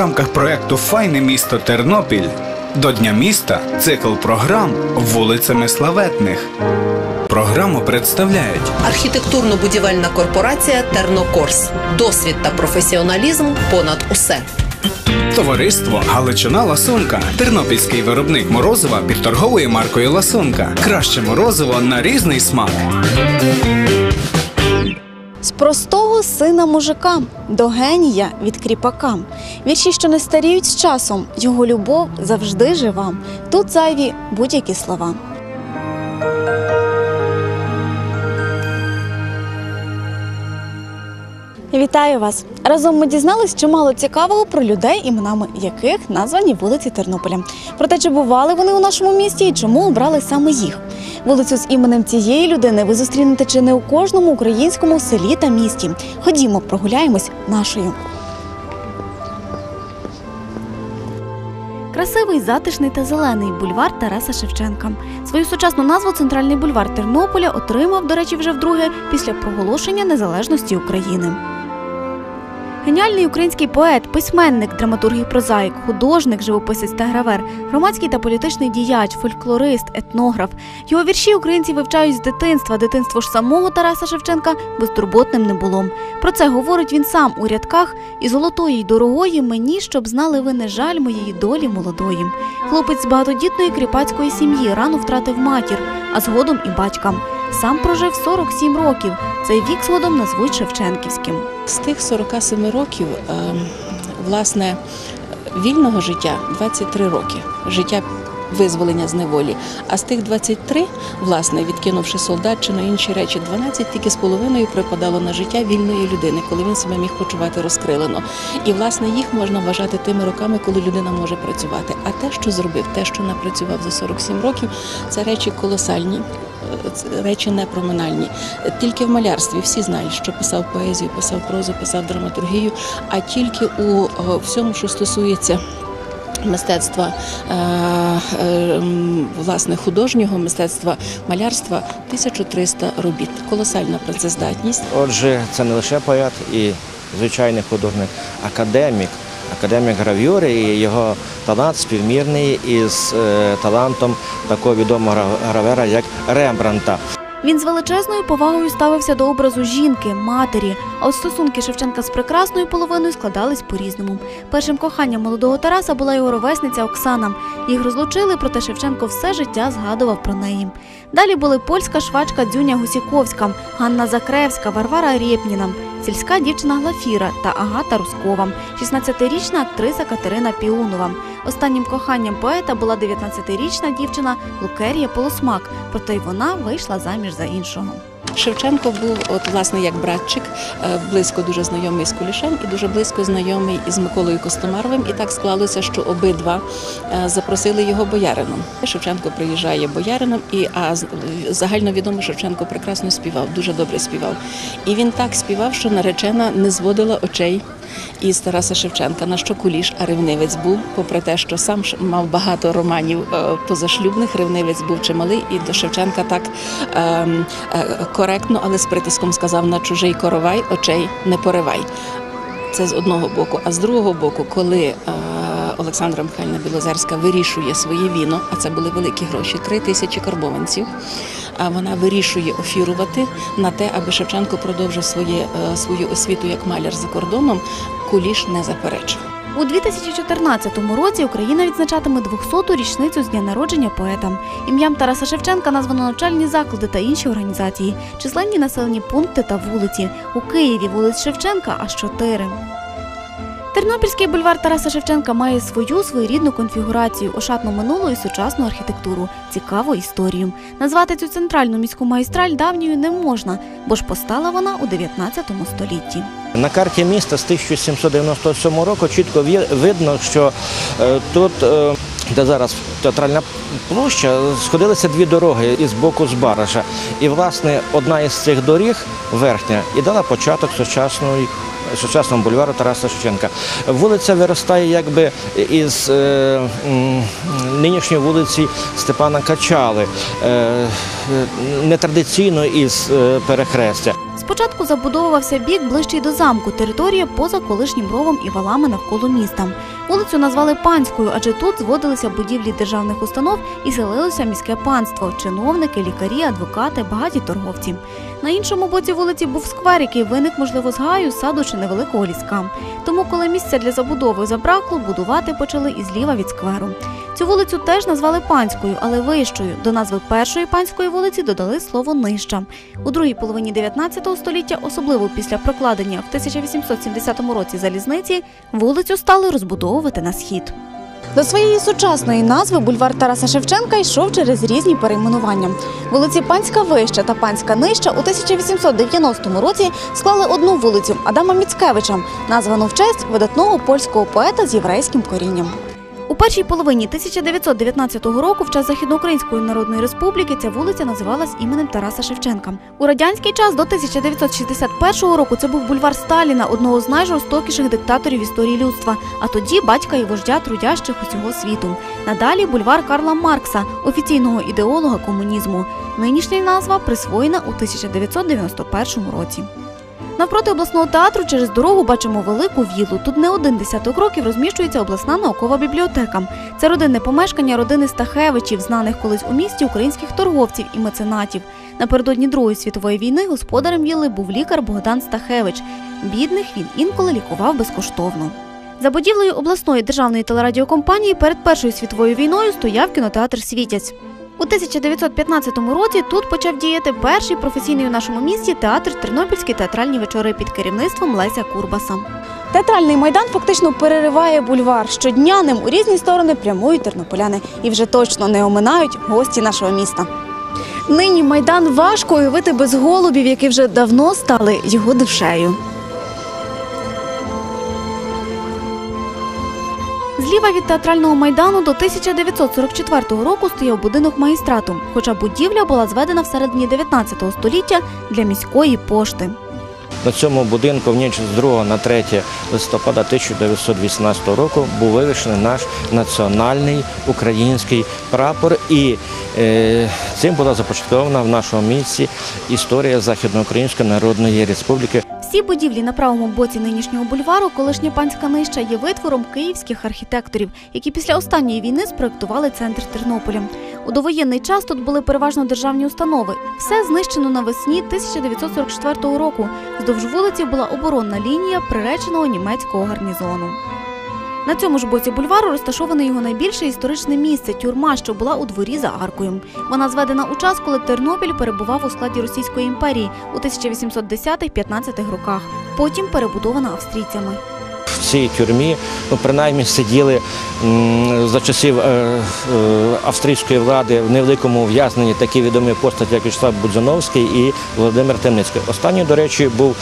рамках проєкту «Файне місто Тернопіль» до Дня міста цикл програм «Вулицями славетних». Програму представляють архітектурно-будівельна корпорація «Тернокорс». Досвід та професіоналізм понад усе. Товариство «Галичина Ласунка». Тернопільський виробник морозива під торговою маркою «Ласунка». Краще морозиво на різний смак. З простого сина мужика до генія від кріпака. Вірші, що не старіють з часом, його любов завжди жива. Тут зайві будь-які слова. Вітаю вас! Разом ми дізнались чимало цікавого про людей, іменами яких названі вулиці Тернополя. Про те, чи бували вони у нашому місті і чому обрали саме їх. Вулицю з іменем цієї людини ви зустрінете чи не у кожному українському селі та місті. Ходімо, прогуляємось нашою. Красивий, затишний та зелений бульвар Тараса Шевченка. Свою сучасну назву «Центральний бульвар Тернополя» отримав, до речі, вже вдруге після проголошення незалежності України. Геніальний український поет, письменник, драматург і прозаїк, художник, живописець та гравер, громадський та політичний діяч, фольклорист, етнограф. Його вірші українці вивчають з дитинства. Дитинство ж самого Тараса Шевченка безтурботним не було. Про це говорить він сам у рядках: «І золотої, й дорогої мені, щоб знали ви не жаль моєї долі молодої». Хлопець з багатодітної кріпацької сім'ї рано втратив матір, а згодом і батька. Сам прожив 47 років. Цей вік згодом назвуть Шевченківським. З тих 47 років, власне, вільного життя 23 роки, життя визволення з неволі. А з тих 23, власне, відкинувши солдатчину і інші речі, 12 тільки з половиною припадало на життя вільної людини, коли він себе міг почувати розкрилено. І, власне, їх можна вважати тими роками, коли людина може працювати. А те, що зробив, те, що напрацював за 47 років, це речі колосальні. Речі непроминальні. Тільки в малярстві всі знають, що писав поезію, писав прозу, писав драматургію, а тільки у всьому, що стосується мистецтва, власне, художнього мистецтва, малярства, 1300 робіт. Колосальна працездатність. Отже, це не лише поет і звичайний художник, академік гравюри, і його талант співмірний із талантом такого відомого гравера, як Рембрандта. Він з величезною повагою ставився до образу жінки, матері, а от стосунки Шевченка з прекрасною половиною складались по-різному. Першим коханням молодого Тараса була його ровесниця Оксана. Їх розлучили, проте Шевченко все життя згадував про неї. Далі були польська швачка Дзюня Гусіковська, Ганна Закревська, Варвара Рєпніна, сільська дівчина Глафіра та Агата Рускова, 16-річна актриса Катерина Піунова. Останнім коханням поета була 19-річна дівчина Лукерія Полосмак, проте й вона вийшла заміж за іншого. Шевченко був, власне, як братчик, близько дуже знайомий з Кулішем і дуже близько знайомий із Миколою Костомаровим. І так склалося, що обидва запросили його боярином. Шевченко приїжджає боярином, а загально відомо, Шевченко прекрасно співав, дуже добре співав. І він так співав, що наречена не зводила очей із Тараса Шевченка, на що Куліш, а ревнивець був, попри те, що сам мав багато романів позашлюбних, ревнивець був чималий, і до Шевченка так коректно, але з притиском сказав: «На чужий коровай очей не поривай». Це з одного боку. А з другого боку, коли Олександра Михайлівна Білозерська вирішує своє віно, а це були великі гроші, 3000 карбованців, вона вирішує офірувати на те, аби Шевченко продовжив свою освіту як маляр за кордоном, Куліш не заперечив. У 2014 році Україна відзначатиме 200-ту річницю з дня народження поета. Ім'ям Тараса Шевченка названо навчальні заклади та інші організації, численні населені пункти та вулиці. У Києві вулиць Шевченка аж 4. Тернопільський бульвар Тараса Шевченка має свою своєрідну конфігурацію, ошатну минулу і сучасну архітектуру, цікаву історію. Назвати цю центральну міську магістраль давньою не можна, бо ж постала вона у 19 столітті. На карті міста з 1797 року чітко видно, що тут, де зараз театральна площа, сходилися дві дороги із боку Збаража. І, власне, одна із цих доріг, верхня, і дала початок сучасному бульвару Тараса Шевченка. Вулиця виростає якби із нинішньої вулиці Степана Качали. нетрадиційно із перехрестя. Спочатку забудовувався бік ближчий до замку, територія поза колишнім ровом і валами навколо міста. Вулицю назвали Панською, адже тут зводилися будівлі державних установ і селилося міське панство – чиновники, лікарі, адвокати, багаті торговці. На іншому боці вулиці був сквер, який виник, можливо, з гаю, саду чи невеликого ліска. Тому, коли місця для забудови забракло, будувати почали і зліва від скверу. Цю вулицю теж назвали Панською, але вищою. До назви першої Панської вулиці додали слово «нижча». У другій половині 19 століття, особливо після прокладення в 1870 році залізниці, вулицю стали розбудовувати на схід. До своєї сучасної назви бульвар Тараса Шевченка йшов через різні перейменування. Вулиці Панська Вища та Панська Нижча у 1890 році склали одну вулицю Адама Міцкевича, названу в честь видатного польського поета з єврейським корінням. У першій половині 1919 року в час Західноукраїнської Народної Республіки ця вулиця називалась іменем Тараса Шевченка. У радянський час до 1961 року це був бульвар Сталіна, одного з найжорстокіших диктаторів в історії людства, а тоді батька і вождя трудящих усього світу. Надалі бульвар Карла Маркса, офіційного ідеолога комунізму. Нинішня назва присвоєна у 1991 році. Навпроти обласного театру через дорогу бачимо велику віллу. Тут не один десяток років розміщується обласна наукова бібліотека. Це родинне помешкання родини Стахевичів, знаних колись у місті українських торговців і меценатів. Напередодні Другої світової війни господарем вілли був лікар Богдан Стахевич. Бідних він інколи лікував безкоштовно. За будівлею обласної державної телерадіокомпанії перед Першою світовою війною стояв кінотеатр «Світязь». У 1915 році тут почав діяти перший професійний у нашому місті театр «Тернопільські театральні вечори» під керівництвом Леся Курбаса. Театральний майдан фактично перериває бульвар. Щодня ним у різні сторони прямують тернополяни. І вже точно не оминають гості нашого міста. Нині майдан важко уявити без голубів, які вже давно стали його душею. Зліва від театрального майдану до 1944 року стояв будинок магістрату, хоча будівля була зведена в середині 19 століття для міської пошти. На цьому будинку в ніч з 2 на 3 листопада 1918 року був вивішений наш національний український прапор, і цим була започаткована в нашому місті історія Західноукраїнської Народної Республіки. Всі будівлі на правому боці нинішнього бульвару, колишня Панська Нижча, є витвором київських архітекторів, які після останньої війни спроектували центр Тернополя. У довоєнний час тут були переважно державні установи. Все знищено навесні 1944 року. Вздовж вулиці була оборонна лінія приреченого німецького гарнізону. На цьому ж боці бульвару розташоване його найбільше історичне місце – тюрма, що була у дворі за аркою. Вона зведена у час, коли Тернопіль перебував у складі Російської імперії у 1810-15 роках. Потім перебудована австрійцями. В цій тюрмі, принаймні, сиділи за часів австрійської влади в невеликому ув'язненні такі відомі постаті, як В'ячеслав Будзановський і Володимир Темницький. Останній, до речі, був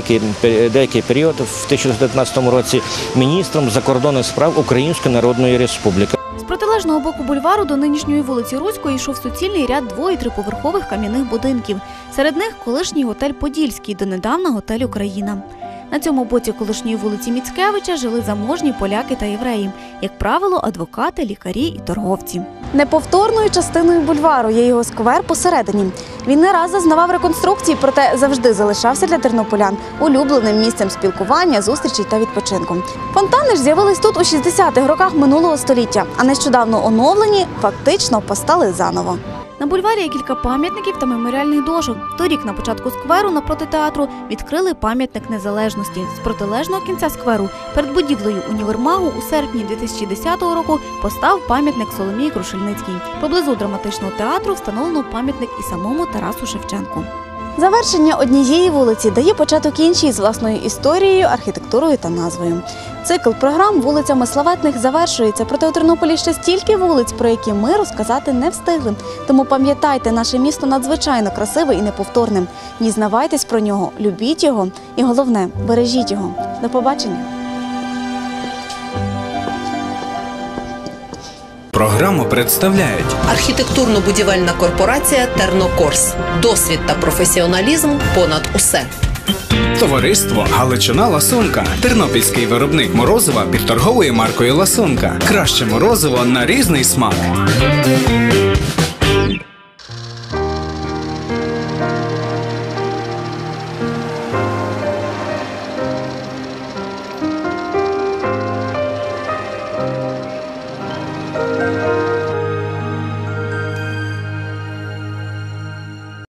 деякий період в 1919 році міністром закордонних справ Української Народної Республіки. З протилежного боку бульвару до нинішньої вулиці Руської йшов суцільний ряд дво- і триповерхових кам'яних будинків. Серед них колишній готель «Подільський», донедавна готель «Україна». На цьому боці колишньої вулиці Міцкевича жили заможні поляки та євреї, як правило, адвокати, лікарі і торговці. Неповторною частиною бульвару є його сквер посередині. Він не раз зазнавав реконструкції, проте завжди залишався для тернополян улюбленим місцем спілкування, зустрічей та відпочинку. Фонтани ж з'явились тут у 60-х роках минулого століття, а нещодавно оновлені фактично постали заново. На бульварі є кілька пам'ятників та меморіальних дошок. Торік на початку скверу напроти театру відкрили пам'ятник Незалежності. З протилежного кінця скверу перед будівлею універмагу у серпні 2010 року постав пам'ятник Соломії Крушельницькій. Поблизу драматичного театру встановлено пам'ятник і самому Тарасу Шевченку. Завершення однієї вулиці дає початок іншій з власною історією, архітектурою та назвою. Цикл програм «Вулицями славетних» завершується, проте у Тернополі ще стільки вулиць, про які ми розказати не встигли. Тому пам'ятайте, наше місто надзвичайно красиве і неповторне. Дізнавайтесь про нього, любіть його і, головне, бережіть його. До побачення! Програму представляють Архітектурно-будівельна корпорація «Тернокорс». Досвід та професіоналізм понад усе. товариство «Галичина Ласунка». Тернопільський виробник морозива під торговою маркою «Ласунка». Краще морозиво на різний смак.